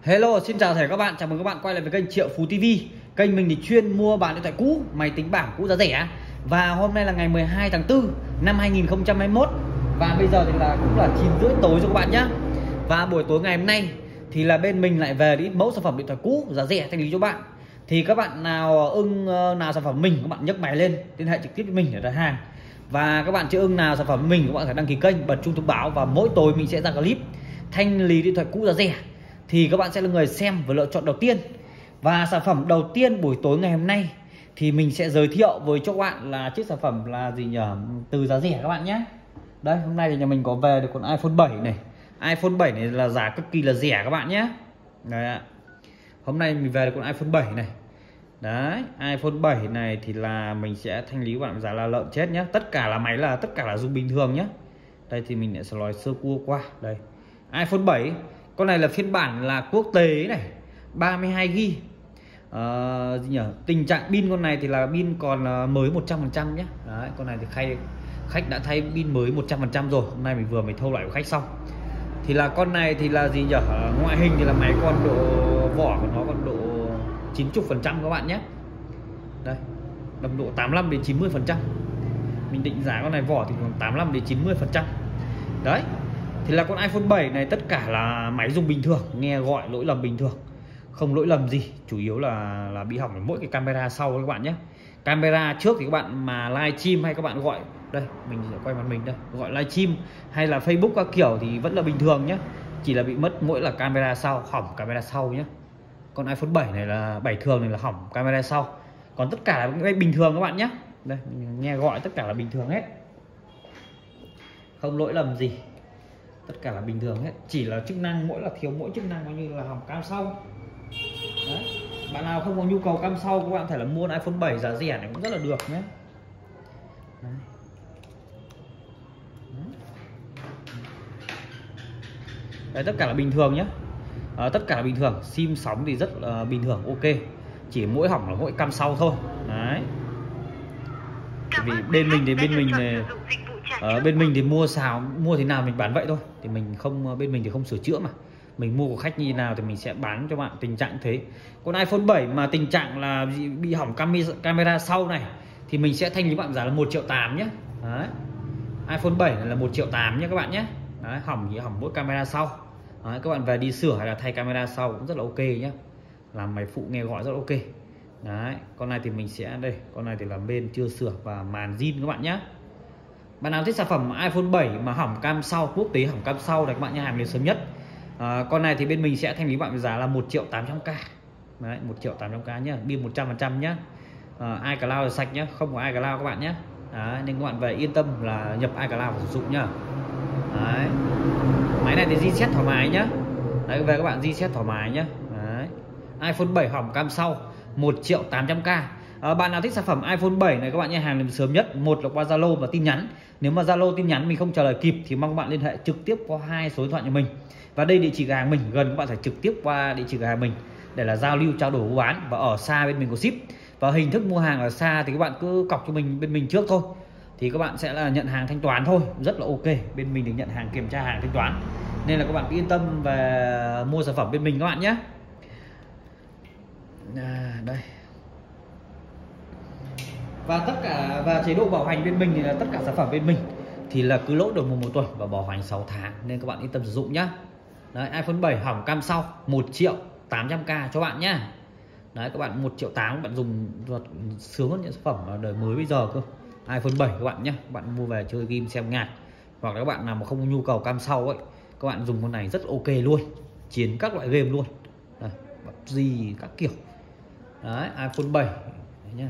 Hello, xin chào tất cả các bạn, chào mừng các bạn quay lại với kênh Triệu Phú TV. Kênh mình thì chuyên mua bán điện thoại cũ, máy tính bảng cũ giá rẻ. Và hôm nay là ngày 12 tháng 4 năm 2021. Và bây giờ thì cũng là 9:30 tối cho các bạn nhé. Và buổi tối ngày hôm nay thì là bên mình lại về ít mẫu sản phẩm điện thoại cũ giá rẻ thanh lý cho bạn. Thì các bạn nào nào sản phẩm mình, các bạn nhấc máy lên liên hệ trực tiếp với mình để đặt hàng. Và các bạn chưa ưng nào sản phẩm mình, các bạn phải đăng ký kênh, bật chuông thông báo. Và mỗi tối mình sẽ ra clip thanh lý điện thoại cũ giá rẻ, thì các bạn sẽ là người xem và lựa chọn đầu tiên. Và sản phẩm đầu tiên buổi tối ngày hôm nay thì mình sẽ giới thiệu với cho các bạn là chiếc sản phẩm là gì nhỉ, từ giá rẻ các bạn nhé. Đây, hôm nay thì nhà mình có về được con iPhone 7 này. iPhone 7 này là giá cực kỳ là rẻ các bạn nhé. Đấy ạ. Hôm nay mình về được con iPhone 7 này. Đấy, iPhone 7 này thì là mình sẽ thanh lý các bạn giá là lợn chết nhé. Tất cả là máy là tất cả là dùng bình thường nhé. Đây thì mình sẽ nói sơ cua qua. Đây, iPhone 7 con này là phiên bản là quốc tế này, 32GB. Gì nhỉ? Tình trạng pin con này thì là pin còn mới 100% nhé. Đấy, con này thì khách đã thay pin mới 100% rồi. Hôm nay mình vừa mới thâu lại của khách xong. Thì là con này thì là gì nhỉ? Ngoại hình thì là máy còn độ vỏ của nó còn độ 90% các bạn nhé. Đây, tầm độ 85 đến 90%. Mình định giá con này vỏ thì còn 85 đến 90%. Đấy. Thì là con iPhone 7 này tất cả là máy dùng bình thường, nghe gọi lỗi lầm bình thường, không lỗi lầm gì, chủ yếu là bị hỏng ở mỗi cái camera sau các bạn nhé. Camera trước thì các bạn mà livestream hay các bạn gọi, đây mình sẽ quay mặt mình đây, gọi livestream hay là Facebook các kiểu thì vẫn là bình thường nhé, chỉ là bị mất mỗi là camera sau, hỏng camera sau nhé. Con iPhone 7 này là 7 thường này là hỏng camera sau, còn tất cả là bình thường các bạn nhé. Đây mình nghe gọi tất cả là bình thường hết, không lỗi lầm gì, tất cả là bình thường hết, chỉ là chức năng thiếu mỗi chức năng coi như là hỏng cam sau. Đấy. Bạn nào không có nhu cầu cam sau các bạn có thể là mua iPhone 7 giá rẻ này cũng rất là được nhé. Đấy. Đấy, tất cả là bình thường nhé. Tất cả là bình thường, sim sóng thì rất là bình thường, ok, chỉ mỗi hỏng là mỗi cam sau thôi. Đấy. Vì bên mình thì mua thế nào mình bán vậy thôi, thì mình không, bên mình thì không sửa chữa mà, mình mua của khách như nào thì mình sẽ bán cho bạn tình trạng thế. Còn iPhone 7 mà tình trạng là bị hỏng camera sau này thì mình sẽ thanh lý bạn giá là 1.800.000 nhé. Đấy. iPhone 7 này là 1.800.000 nhé các bạn nhé. Đấy, hỏng chỉ hỏng mỗi camera sau. Đấy, các bạn về đi sửa hay là thay camera sau cũng rất là ok nhé, làm máy phụ nghe gọi rất là ok. Đấy, con này thì mình sẽ đây, con này thì là bên chưa sửa và màn zin các bạn nhé. Bạn nào thích sản phẩm iPhone 7 mà hỏng cam sau, quốc tế hỏng cam sau này các bạn nhé, hàng đến sớm nhất. Con này thì bên mình sẽ thanh lý bạn với giá là 1.800.000. Đấy, 1.800.000 nhé, pin 100% nhé. iCloud là sạch nhé, không có iCloud các bạn nhé. Đấy, nên các bạn về yên tâm là nhập iCloud sử dụng nhá. Đấy. Máy này thì reset thoải mái nhá. Đấy, về các bạn reset thoải mái nhá. Đấy. iPhone 7 hỏng cam sau 1.800.000. Bạn nào thích sản phẩm iPhone 7 này các bạn nhé, hàng đến sớm nhất, một là qua Zalo và tin nhắn. Nếu mà Zalo tin nhắn mình không trả lời kịp thì mong các bạn liên hệ trực tiếp qua 2 số điện thoại nhà mình. Và đây địa chỉ cửa hàng mình gần, các bạn phải trực tiếp qua địa chỉ cửa hàng mình để là giao lưu trao đổi mua bán. Và ở xa bên mình có ship. Và hình thức mua hàng ở xa thì các bạn cứ cọc cho mình bên mình trước thôi, thì các bạn sẽ là nhận hàng thanh toán thôi, rất là ok. Bên mình được nhận hàng kiểm tra hàng thanh toán, nên là các bạn cứ yên tâm về mua sản phẩm bên mình các bạn nhé. Đây. Và chế độ bảo hành bên mình thì là tất cả sản phẩm bên mình thì là cứ lỗi đầu 1 tuần và bảo hành 6 tháng, nên các bạn yên tâm sử dụng nhá. Đấy, iPhone 7 hỏng cam sau 1.800.000 cho bạn nhá. Đấy, các bạn 1.800.000 các bạn dùng sướng hơn những sản phẩm đời mới bây giờ cơ. iPhone 7 các bạn nhé, các bạn mua về chơi game xem nhạc, hoặc là các bạn nào mà không có nhu cầu cam sau ấy, các bạn dùng con này rất ok luôn, chiến các loại game luôn. Đây, PUBG các kiểu. Đấy, iPhone 7 đấy nhá.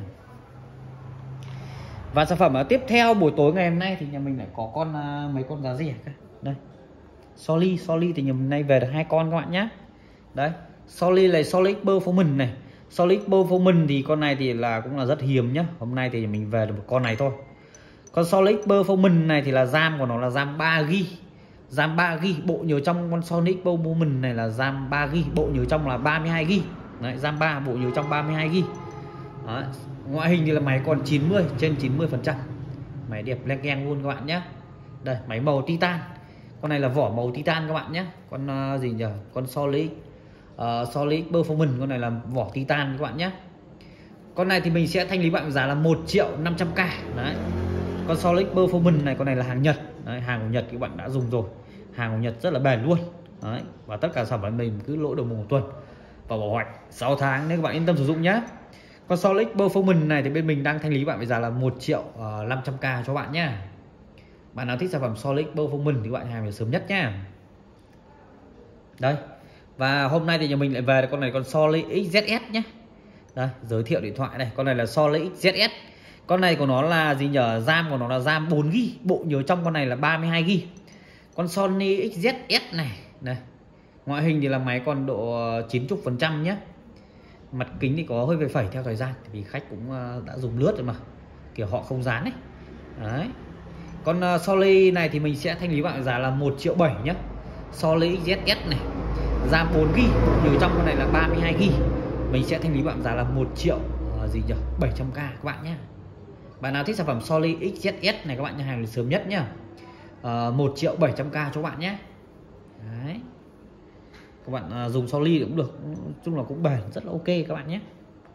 Và sản phẩm tiếp theo buổi tối ngày hôm nay thì nhà mình lại có mấy con giá rẻ cả. Đây, Solid thì nhà mình nay về được 2 con các bạn nhé. Đấy, Solid này, Solid Performance này. Solid Performance thì con này thì là cũng là rất hiếm nhá. Hôm nay thì mình về được một con này thôi. Con Solid Performance này thì là RAM của nó là RAM 3GB. RAM 3GB, bộ nhớ trong con Solid Performance này là RAM 3GB, bộ nhớ trong là 32GB. Đấy, RAM 3, bộ nhớ trong 32GB. Đấy. Ngoại hình thì là máy còn 90 trên 90%. Máy đẹp legend luôn các bạn nhé. Đây, máy màu titan. Con này là vỏ màu titan các bạn nhé. Con gì nhỉ? Con Solid Solid Performance, con này là vỏ titan các bạn nhé. Con này thì mình sẽ thanh lý bạn giá là 1.500.000. Đấy. Con Solid Performance này, con này là hàng Nhật. Đấy, hàng của Nhật các bạn đã dùng rồi. Hàng của Nhật rất là bền luôn. Đấy. Và tất cả sản phẩm mình cứ lỗi đầu mùa 1 tuần và bảo hoạch 6 tháng nên các bạn yên tâm sử dụng nhé. Con Solid Performance này thì bên mình đang thanh lý bạn với giá là 1.500.000 cho bạn nhé. Bạn nào thích sản phẩm Solid Performance thì bạn hàng về sớm nhất nhé. Đây. Và hôm nay thì nhà mình lại về con này, con Solid XZS nhé. Đây, giới thiệu điện thoại này, con này là Solid XZS. Con này của nó là gì nhờ? RAM của nó là RAM 4GB, bộ nhớ trong con này là 32GB. Con Sony XZS này, ngoại hình thì là máy còn độ 90% nhé. Mặt kính thì có hơi về phẩy theo thời gian vì khách cũng đã dùng lướt rồi mà, kiểu họ không dán đấy. Đấy. Con Sony này thì mình sẽ thanh lý bạn giá là 1.700.000 nhé. Sony XZS này, RAM 4GB, bộ nhớ trong con này là 32GB. Mình sẽ thanh lý bạn giá là 1.700.000 các bạn nhé. Bạn nào thích sản phẩm Solid XZS này các bạn nhà hàng sớm nhất nhá. 1.700.000 cho bạn nhé. Đấy. Các bạn dùng Solid cũng được, nói chung là cũng bền, rất là ok các bạn nhé.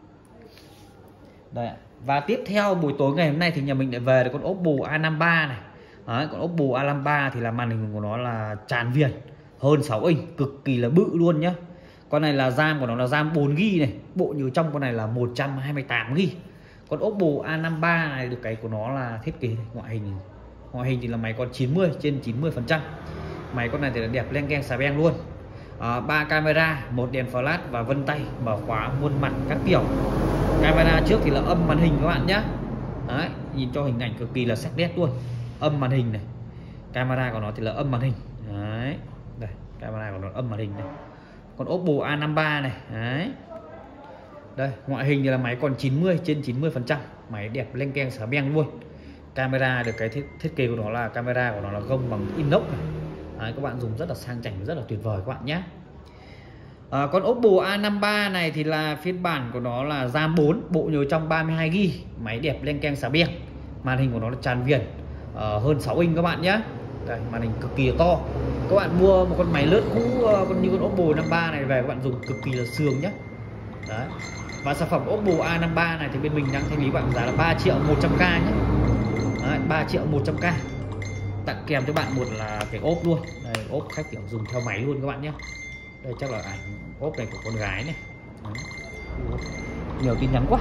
Đây. Và tiếp theo buổi tối ngày hôm nay thì nhà mình lại về được con Oppo A53 này. Đấy, con Oppo A53 thì là màn hình của nó là tràn viền, hơn 6 inch, cực kỳ là bự luôn nhá. Con này là RAM của nó là RAM 4GB này, bộ nhớ trong con này là 128GB. Con Oppo A53 này được cái của nó là thiết kế ngoại hình thì là máy còn 90/90%. Máy con này thì là đẹp len keng xà beng luôn. 3 camera, 1 đèn flash và vân tay, mở khóa muôn mặt các kiểu. Camera trước thì là âm màn hình các bạn nhé. Đấy, nhìn cho hình ảnh cực kỳ là sắc nét luôn. Âm màn hình này. Camera của nó thì là âm màn hình. Đấy. Đây, camera của nó âm màn hình này. Còn Oppo A53 này. Đấy. Đây, ngoại hình thì là máy còn 90/90%. Máy đẹp len keng xà beng luôn. Camera được cái thiết kế của nó là camera của nó là gông bằng inox này. Đấy, các bạn dùng rất là sang chảnh, rất là tuyệt vời các bạn nhé. Con Oppo A53 này thì là phiên bản của nó là RAM 4, bộ nhớ trong 32GB, máy đẹp len keng xà beng, màn hình của nó là tràn viền, hơn 6 inch các bạn nhé. Đây, màn hình cực kỳ to. Các bạn mua một con máy lướt cũ như con Oppo A53 này về các bạn dùng cực kỳ là sướng nhé. Đấy. Và sản phẩm Oppo A53 này thì bên mình đang thanh lý bạn giá là 3.100.000 nhé. Đấy, 3.100.000. Tặng kèm cho bạn một là cái ốp luôn. Đây, ốp khách kiểu dùng theo máy luôn các bạn nhé. Đây chắc là ảnh ốp này của con gái này. Đấy. Nhiều tin nhắn quá.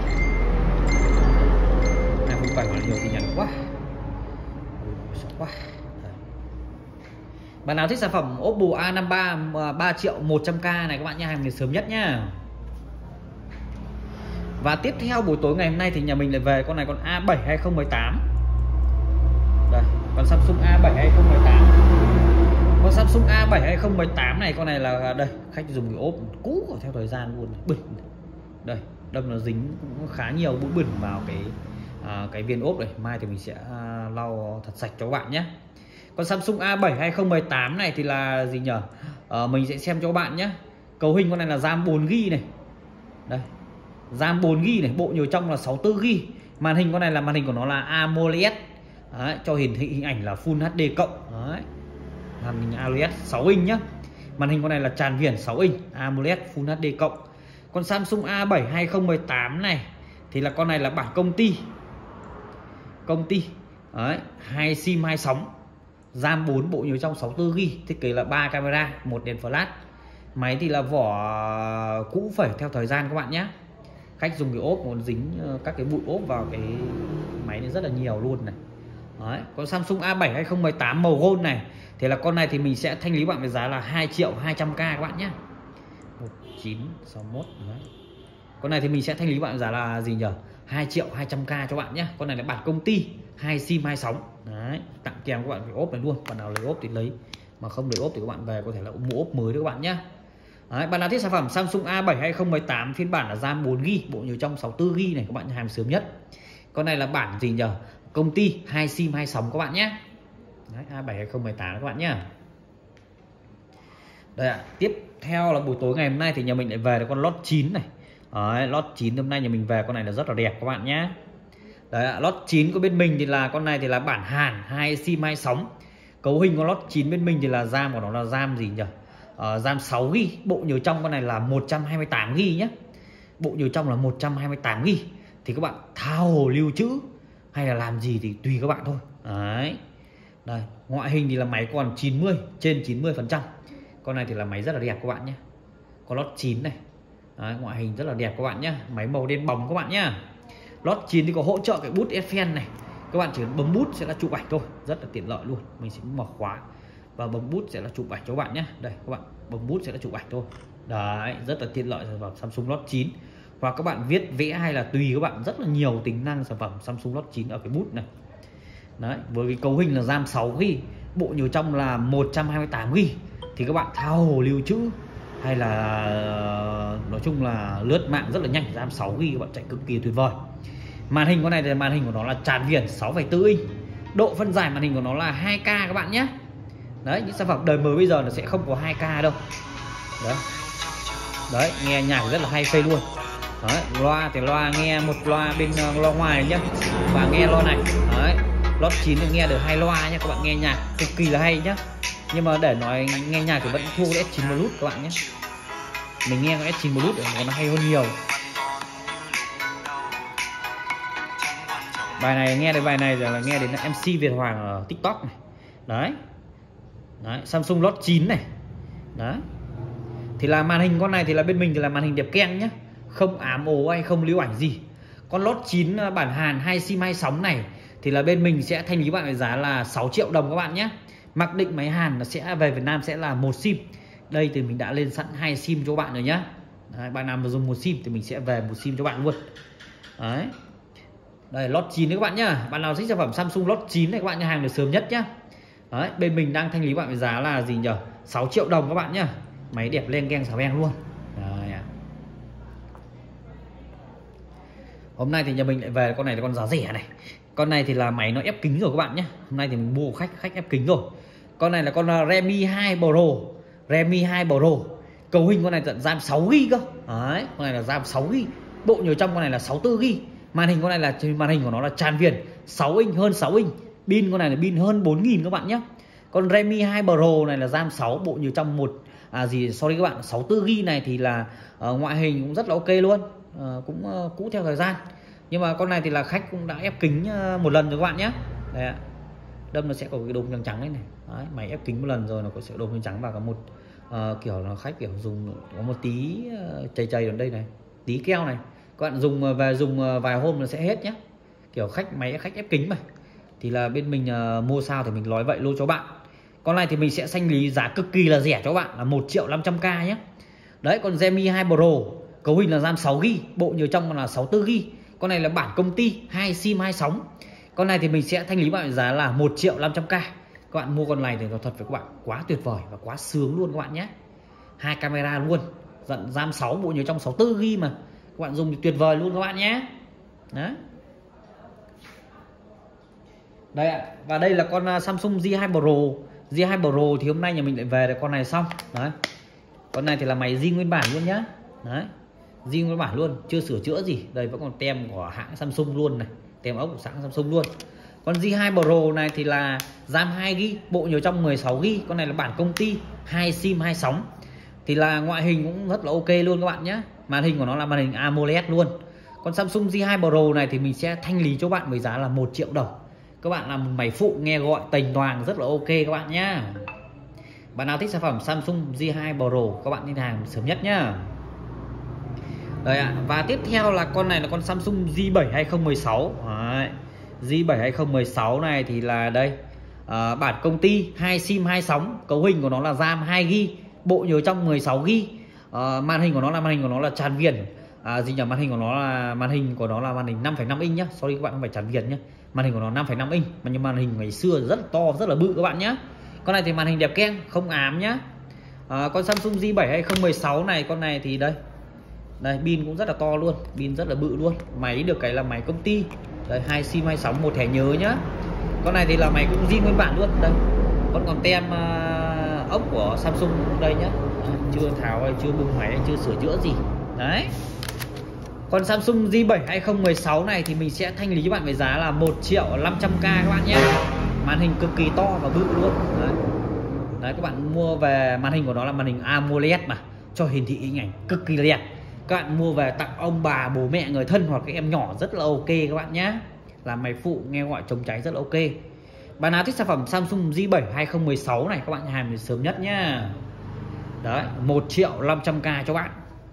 Không phải là nhiều tin nhắn quá. Bạn nào thích sản phẩm Oppo A53 3.100.000 này các bạn nha, hàng ngày sớm nhất nhá. Và tiếp theo buổi tối ngày hôm nay thì nhà mình lại về con này, con A7 2018. Đây, con Samsung A7 2018. Con Samsung A7 2018 này, con này là đây, khách dùng cái ốp cũ của theo thời gian luôn, bẩn. Đây, đâm nó dính cũng khá nhiều bụi bẩn vào cái viên ốp này. Mai thì mình sẽ lau thật sạch cho các bạn nhé. Con Samsung A7 2018 này thì là gì nhở? Mình sẽ xem cho các bạn nhé. Cấu hình con này là RAM 4GB này. Đây, RAM 4GB này, bộ nhớ trong là 64GB. Màn hình con này là màn hình của nó là AMOLED. Đấy, cho hình ảnh là Full HD cộng. Đấy. Màn hình AMOLED 6 inch nhá. Màn hình con này là tràn viền 6 inch AMOLED Full HD cộng. Con Samsung A7 2018 này thì là con này là bản công ty. Đấy, 2 sim 2 sóng. RAM 4, bộ nhớ trong 64GB, thiết kế là 3 camera, 1 đèn flash. Máy thì là vỏ cũ phẩy theo thời gian các bạn nhé. Khách dùng cái ốp còn dính các cái bụi ốp vào cái máy này rất là nhiều luôn này. Đấy, con Samsung A7 2018 màu gold này thì là con này thì mình sẽ thanh lý bạn với giá là 2.200.000 các bạn nhé. 1961. Đấy. Con này thì mình sẽ thanh lý bạn giá là gì nhỉ? 2.200.000 cho bạn nhé. Con này là bản công ty, 2 sim 2 sóng. Đấy, tặng kèm các bạn cái ốp này luôn. Bạn nào lấy ốp thì lấy, mà không lấy ốp thì các bạn về có thể là mua ốp mới đấy các bạn nhé. Đấy, bạn nào thích sản phẩm Samsung A7 2018 phiên bản là RAM 4GB, bộ nhớ trong 64GB này các bạn hàng sớm nhất. Con này là bản gì nhỉ? Công ty, 2 sim 2 sóng các bạn nhé. Đấy, A7 2018 các bạn nhé. Đây ạ, tiếp theo là buổi tối ngày hôm nay thì nhà mình lại về được con Lốt 9 này. Đấy, Lốt 9 hôm nay nhà mình về con này là rất là đẹp các bạn nhé. Đấy ạ, Lốt 9 của bên mình thì là con này thì là bản Hàn, 2 sim 2 sóng. Cấu hình con Lốt 9 bên mình thì là RAM của nó là RAM gì nhỉ? RAM 6GB, bộ nhớ trong con này là 128GB nhé. Bộ nhớ trong là 128GB. Thì các bạn thao hồ lưu trữ hay là làm gì thì tùy các bạn thôi. Đấy. Đây, ngoại hình thì là máy còn 90, trên 90%. Con này thì là máy rất là đẹp các bạn nhé. Có lót 9 này. Đấy, ngoại hình rất là đẹp các bạn nhé. Máy màu đen bóng các bạn nhé. Lót 9 thì có hỗ trợ cái bút S Pen này. Các bạn chỉ bấm bút sẽ là chụp ảnh thôi, rất là tiện lợi luôn. Mình sẽ mở khóa và bấm bút sẽ là chụp ảnh cho các bạn nhé. Đây các bạn bấm bút sẽ là chụp ảnh thôi. Đấy, rất là tiện lợi sản phẩm Samsung Note 9. Hoặc các bạn viết vẽ hay là tùy các bạn, rất là nhiều tính năng sản phẩm Samsung Note 9 ở cái bút này. Đấy, với cái cấu hình là RAM 6GB, bộ nhớ trong là 128GB thì các bạn thao hồ lưu trữ hay là nói chung là lướt mạng rất là nhanh. RAM 6GB các bạn chạy cực kỳ tuyệt vời. Màn hình con này thì màn hình của nó là tràn viền 6,4 inch. Độ phân giải màn hình của nó là 2K các bạn nhé. Đấy, những sản phẩm đời mới bây giờ nó sẽ không có 2K đâu. Đấy. Đấy, nghe nhạc rất là hay phê luôn. Đấy, loa thì loa nghe một loa bên loa ngoài nhá và nghe loa này. Đấy, Note 9 thì nghe được 2 loa nhé, các bạn nghe nhạc cực kỳ là hay nhá. Nhưng mà để nói nghe nhạc thì vẫn thua S9 Bluetooth các bạn nhé. Mình nghe con S9 Bluetooth nó hay hơn nhiều. Bài này nghe đến bài này rồi là nghe đến MC Việt Hoàng ở TikTok này. Đấy. Đấy, Samsung Note 9 này. Đấy. Thì là màn hình con này thì là bên mình thì là màn hình đẹp keng nhá, không ám ố hay không lưu ảnh gì. Con Note 9 bản Hàn 2 sim 2 sóng này thì là bên mình sẽ thanh lý bạn với giá là 6 triệu đồng các bạn nhé. Mặc định máy Hàn nó sẽ về Việt Nam sẽ là 1 sim. Đây thì mình đã lên sẵn 2 sim cho bạn rồi nhá. Đấy, bạn nào mà dùng 1 sim thì mình sẽ về 1 sim cho bạn luôn. Đấy. Đây Note 9 đấy các bạn nhá. Bạn nào thích sản phẩm Samsung Note 9 này các bạn nhà hàng được sớm nhất nhá. Đấy, bên mình đang thanh lý bạn với giá là gì nhỉ? 6 triệu đồng các bạn nhá. Máy đẹp lên keng xào beng luôn. Đấy. Hôm nay thì nhà mình lại về con này là con giá rẻ này. Con này thì là máy nó ép kính rồi các bạn nhé. Hôm nay thì mình mua khách ép kính rồi. Con này là con Redmi 2 Pro. Redmi 2 Pro. Cấu hình con này tận RAM 6GB cơ. Đấy, con này là RAM 6GB. Bộ nhớ trong con này là 64GB. Màn hình con này là màn hình của nó là tràn viền 6 inch, hơn 6 inch. Pin con này là pin hơn 4000 các bạn nhé. Con Redmi 2 Pro này là RAM 6, bộ nhớ trong sorry các bạn, 64GB này thì là ngoại hình cũng rất là ok luôn. Cũng cũ theo thời gian. Nhưng mà con này thì là khách cũng đã ép kính một lần rồi các bạn nhé. Đây ạ. Đâm nó sẽ có cái đốm trắng trắng đấy này. Đấy, máy ép kính một lần rồi nó có sẽ đốm trắng trắng và có một kiểu là khách kiểu dùng có một tí chày ở đây này, tí keo này. Các bạn dùng về dùng vài hôm nó sẽ hết nhé. Kiểu máy khách ép kính mà. Thì là bên mình mua sao thì mình nói vậy luôn cho bạn. Con này thì mình sẽ thanh lý giá cực kỳ là rẻ cho bạn là 1.500.000 nhé. Đấy, con Redmi 2 Pro cấu hình là RAM 6GB, bộ nhớ trong là 64GB. Con này là bản công ty 2 sim 2 sóng. Con này thì mình sẽ thanh lý bạn giá là 1.500.000. Các bạn mua con này thì nó thật với các bạn quá tuyệt vời và quá sướng luôn các bạn nhé. 2 camera luôn, RAM 6, bộ nhớ trong 64GB mà. Các bạn dùng thì tuyệt vời luôn các bạn nhé. Đấy. Đây ạ, và đây là con Samsung J2 Pro. J2 Pro thì hôm nay nhà mình lại về được con này xong. Đấy. Con này thì là máy zin nguyên bản luôn nhá. Đấy. Zin nguyên bản luôn, chưa sửa chữa gì. Đây vẫn còn tem của hãng Samsung luôn này, tem ốc của hãng Samsung luôn. Con J2 Pro này thì là RAM 2GB, bộ nhớ trong 16GB. Con này là bản công ty 2 sim 2 sóng. Thì là ngoại hình cũng rất là ok luôn các bạn nhé. Màn hình của nó là màn hình AMOLED luôn. Con Samsung J2 Pro này thì mình sẽ thanh lý cho bạn với giá là 1 triệu đồng. Các bạn làm một máy phụ nghe gọi tềnh toàn rất là ok các bạn nhá. Bạn nào thích sản phẩm Samsung J2 Pro các bạn liên hàng sớm nhất nhá. Đây ạ, và tiếp theo là con này là con Samsung J7 2016. Đấy. J7 2016 này thì là đây bản công ty 2 sim 2 sóng, cấu hình của nó là RAM 2GB, bộ nhớ trong 16GB. Màn hình của nó là tràn viền. Màn hình của nó là màn hình 5,5 inch nhá. Sorry các bạn, không phải tràn viền nhá. Màn hình của nó 5,5 inch, mà nhưng màn hình ngày xưa rất là to, rất là bự các bạn nhá. Con này thì màn hình đẹp keng, không ám nhá. Con Samsung J7 2016 này, con này thì đây. Đây, pin cũng rất là to luôn, pin rất là bự luôn. Máy được cái là máy công ty. Đây, 2 sim 2 sóng, một thẻ nhớ nhá. Con này thì là máy cũng zin nguyên bản luôn. Đây. Vẫn còn tem ốc của Samsung đây nhá. Chưa tháo hay chưa bung máy hay chưa sửa chữa gì. Đấy. Còn Samsung J7 2016 này thì mình sẽ thanh lý cho bạn với giá là 1.500.000 các bạn nhé. Màn hình cực kỳ to và bự luôn. Đấy. Đấy, các bạn mua về màn hình của nó là màn hình AMOLED mà cho hiển thị hình ảnh cực kỳ đẹp. Các bạn mua về tặng ông bà, bố mẹ, người thân hoặc các em nhỏ rất là ok các bạn nhé. Làm máy phụ nghe gọi chống cháy rất là ok. Bạn nào thích sản phẩm Samsung J7 2016 này các bạn hàng sớm nhất nhá. Đấy, 1.500.000 cho bạn.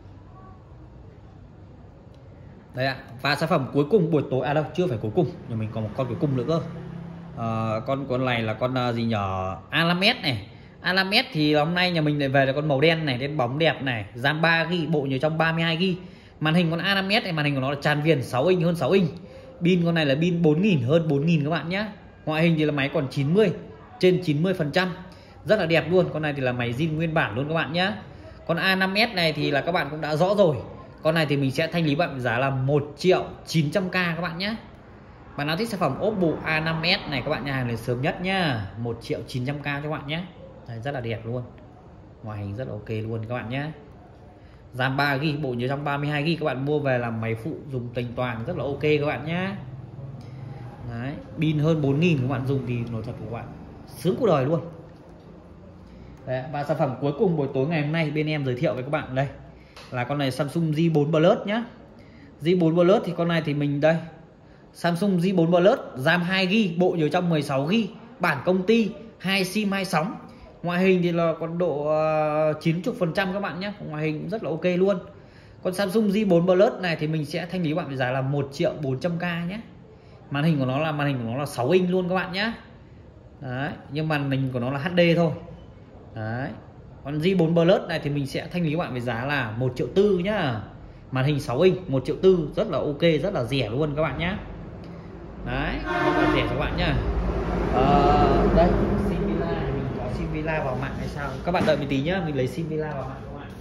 Đấy ạ. Và sản phẩm cuối cùng buổi tối, đâu chưa phải cuối cùng, nhà mình còn một con cuối cùng nữa cơ. Con này là con gì nhở, Alamed này. Alamed thì hôm nay nhà mình lại về là con màu đen này, đen bóng đẹp này, RAM 3GB, bộ nhớ trong 32GB. Màn hình con Alamed này, màn hình của nó là tràn viền 6 inch, hơn 6 inch. Pin con này là pin 4000, hơn 4000 các bạn nhé. Ngoại hình thì là máy còn 90, trên 90%, rất là đẹp luôn. Con này thì là máy zin nguyên bản luôn các bạn nhé. Con A5S này thì là các bạn cũng đã rõ rồi. Con này thì mình sẽ thanh lý bạn giá là 1.900.000 các bạn nhé. Bạn nào thích sản phẩm Oppo A5S này các bạn nhà hàng lên sớm nhất nhá, 1.900.000 cho các bạn nhé. Đấy, rất là đẹp luôn, ngoại hình rất là ok luôn các bạn nhé. RAM 3GB, bộ nhớ trong 32GB, các bạn mua về làm máy phụ dùng tình toàn rất là ok các bạn nhé. Đấy, pin hơn 4000 các bạn dùng thì nói thật của bạn sướng cuộc đời luôn. Đấy, và sản phẩm cuối cùng buổi tối ngày hôm nay bên em giới thiệu với các bạn đây là con này Samsung J4 Plus nhá. J4 Plus thì con này thì mình đây, Samsung J4 Plus, RAM 2GB, bộ nhớ trong 16GB, bản công ty, 2 sim 2 sóng. Ngoại hình thì là còn độ 90% các bạn nhé, ngoại hình cũng rất là ok luôn. Con Samsung J4 Plus này thì mình sẽ thanh lý bạn với giá là 1.400.000 nhé. Màn hình của nó là 6 inch luôn các bạn nhé. Đấy, nhưng màn hình của nó là HD thôi. Đấy. Con J4 Plus này thì mình sẽ thanh lý bạn với giá là 1.4 triệu nhá. Màn hình 6 inch 1.4 triệu, rất là ok, rất là rẻ luôn các bạn nhé. Đấy, rất là rẻ các bạn nhá. Đây, sim Villa, mình có sim Villa vào mạng hay sao? Các bạn đợi một tí nhá, mình lấy sim Villa vào mạng các bạn.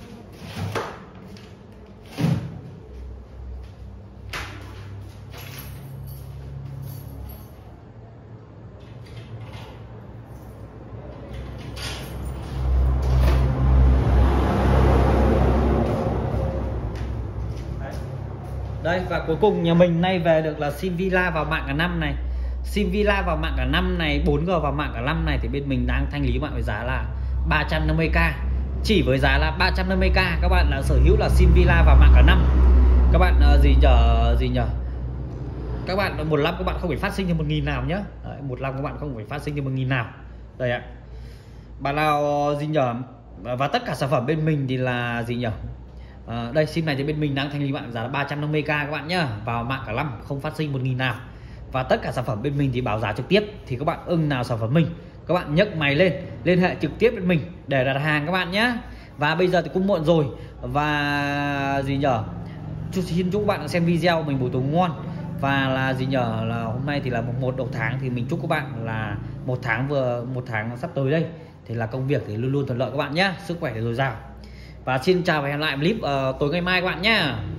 Đây, và cuối cùng nhà mình nay về được là sim Villa vào mạng cả năm này. Sim Villa vào mạng cả năm này, 4G vào mạng cả năm này thì bên mình đang thanh lý bạn với giá là 350.000. Chỉ với giá là 350.000 các bạn đã sở hữu là sim Villa vào mạng cả năm. Các bạn gì nhờ các bạn một năm các bạn không phải phát sinh thêm 1.000 nào nhé. Một năm các bạn không phải phát sinh thêm 1.000 nào. Đây ạ. Bạn nào gì nhờ, và tất cả sản phẩm bên mình thì là gì nhờ, đây sim này thì bên mình đang thanh lý bạn giá là 350.000 các bạn nhá, vào mạng cả năm không phát sinh 1.000 nào. Và tất cả sản phẩm bên mình thì báo giá trực tiếp, thì các bạn ưng nào sản phẩm mình các bạn nhấc máy lên liên hệ trực tiếp với mình để đặt hàng các bạn nhé. Và bây giờ thì cũng muộn rồi, và gì nhờ, xin chúc các bạn xem video mình buổi tối ngon. Và là gì nhờ, là hôm nay thì là mùng 1 đầu tháng thì mình chúc các bạn là một tháng sắp tới đây thì là công việc thì luôn luôn thuận lợi các bạn nhé, sức khỏe thì dồi dào. Và xin chào và hẹn lại clip tối ngày mai các bạn nhé.